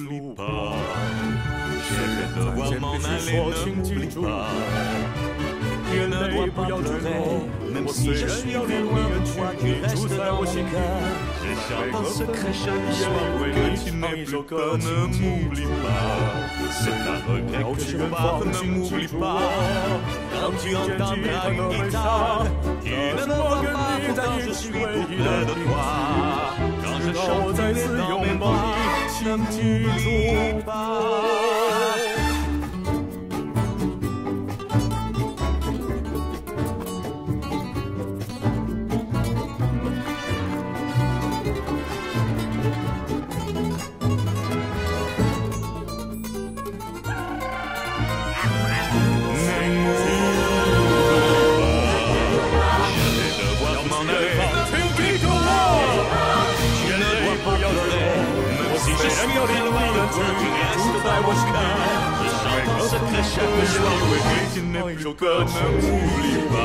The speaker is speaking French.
n'oublie pas. J'ai de voir m'en aller, n'oublie pas. Tu ne dois pas pleurer, même si je suis loin de toi, tu restes dans mon cœur. J'échappe un secret chaque soir que tu n'es plus que ne m'oublie pas. C'est un regret que je pars, ne m'oublie pas. Quand tu entendras une guitare, tu ne me vois pas, pourtant je suis tout près de toi. Quand je chante, tu es dans mes bras, ne m'oublie pas. Je chante en secret chaque soir, oui, tu n'es plus que ne m'oublie pas.